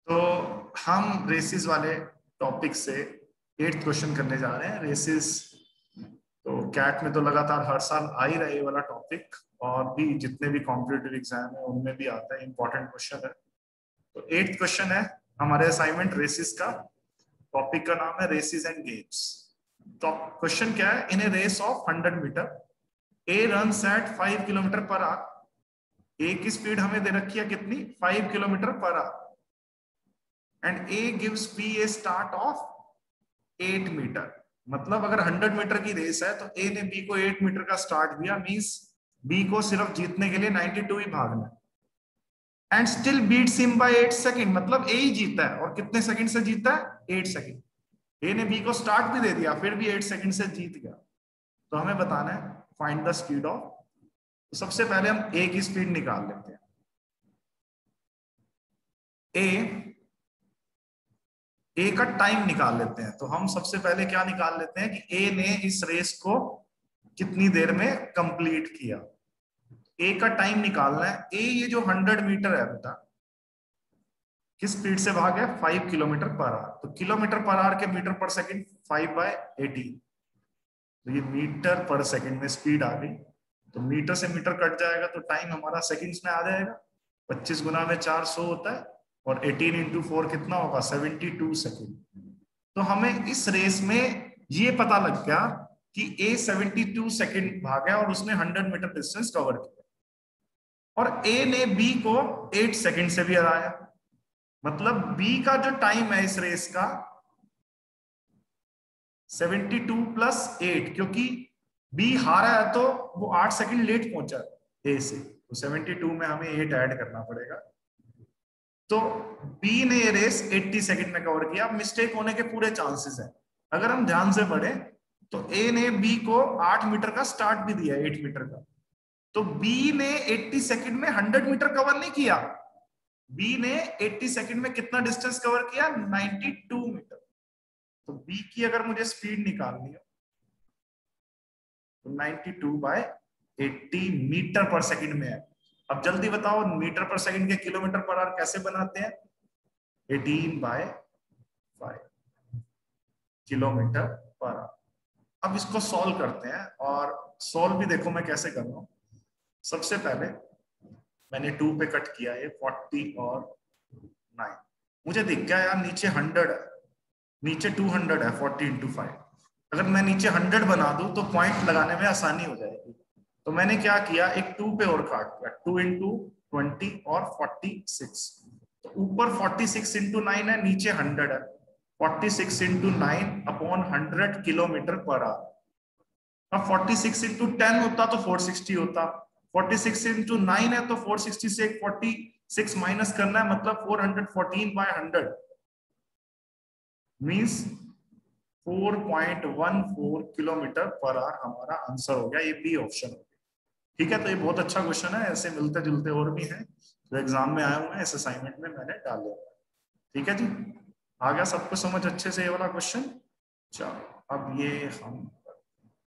तो हम रेसिस वाले टॉपिक से 8th क्वेश्चन करने जा रहे हैं। रेसिस तो कैट में तो लगातार हर साल आ ही रहा है ये वाला टॉपिक, और भी जितने भी कॉम्पिटिटिव एग्जाम है उनमें भी आता है, इंपॉर्टेंट क्वेश्चन है। तो 8th क्वेश्चन है हमारे असाइनमेंट रेसिस का। टॉपिक का नाम है रेसिस एंड गेम्स। तो क्वेश्चन क्या है, in a race of 100 metre a runs at 5 kilometre per hour. A की स्पीड हमें दे रखी है कितनी, 5 kilometre per hour, and A gives B a start of 8 metre. मतलब अगर 100 मीटर की रेस है तो ए ने बी को 8 मीटर का स्टार्ट दिया, मींस बी को सिर्फ जीतने के लिए 92 ही भागना है। And still beats him by 8 second, मतलब ए ही जीता है। और कितने सेकंड से जीता है, 8 सेकंड। ए ने बी को स्टार्ट भी दे दिया, फिर भी 8 सेकंड से जीत गया। तो हमें बताना है फाइंड द स्पीड ऑफ। तो सबसे पहले हम ए की स्पीड निकाल लेते हैं। ए का टाइम निकाल लेते हैं। तो हम सबसे पहले क्या निकाल लेते हैं कि ए ने इस रेस को कितनी देर में कंप्लीट किया। ए का टाइम निकालना है। ए ये जो 100 मीटर है बेटा, किस स्पीड से भागा है, 5 किलोमीटर पर आवर। तो किलोमीटर पर आवर के मीटर पर सेकंड 5/18। तो ये मीटर पर सेकंड में स्पीड आ गई। तो मीटर से मीटर कट जाएगा तो टाइम हमारा सेकंड्स में आ जाएगा। 25 गुना में 400 होता है, और 18 इंटू 4 कितना होगा, 72 सेकंड। तो हमें इस रेस में ये पता लग गया कि ए 72 सेकंड भागा और उसने 100 मीटर डिस्टेंस कवर किया, और ए ने बी को 8 सेकंड से भी हराया। मतलब बी का जो टाइम है इस रेस का 72 प्लस 8, क्योंकि बी हारा है तो वो 8 सेकंड लेट पहुंचा ए से, तो 72 में हमें 8 ऐड करना पड़ेगा। तो बी ने ये रेस 80 सेकंड में कवर किया। मिस्टेक होने के पूरे चांसेस हैं। अगर हम ध्यान से पढ़े तो ए ने बी को 8 मीटर का स्टार्ट भी दिया, 8 मीटर का। तो बी ने 80 सेकंड में 100 मीटर कवर नहीं किया। बी ने 80 सेकंड में कितना डिस्टेंस कवर किया, 92 मीटर। तो बी की अगर मुझे स्पीड निकालनी हो तो 92/80 मीटर पर सेकंड में है। अब जल्दी बताओ, मीटर पर सेकंड के किलोमीटर पर आवर कैसे बनाते हैं, 18/5 किलोमीटर पर आवर। अब इसको सॉल्व करते हैं, और सॉल्व भी देखो मैं कैसे कर रहा हूं। सबसे पहले मैंने 2 पे कट किया, ये 40 और 9। मुझे दिख गया यार नीचे 100 है, नीचे 200 है। 40 इंटू 5, अगर मैं नीचे 100 बना दूं तो पॉइंट लगाने में आसानी हो जाएगी। तो मैंने क्या किया, एक 2 पे और काट दिया, 2 इंटू 20 और 46। तो ऊपर 46 इंटू 9 है, नीचे 100 है। 46 into 9 upon 100 kilometre per hour. अब 46 इंटू 10 होता तो 460 होता। 46 इंटू 9 है तो 460 से 46 माइनस करना है, मतलब 414/100 मीन्स 4.14 किलोमीटर पर आवर हमारा आंसर हो गया। ये बी ऑप्शन हो गया। ठीक है, तो ये बहुत अच्छा क्वेश्चन है। ऐसे मिलते जुलते और भी हैं जो एग्जाम में आए हुए हैं, इस असाइनमेंट में मैंने डाले। ठीक है जी, आ गया सबको समझ अच्छे से ये वाला क्वेश्चन। चलो अब ये हम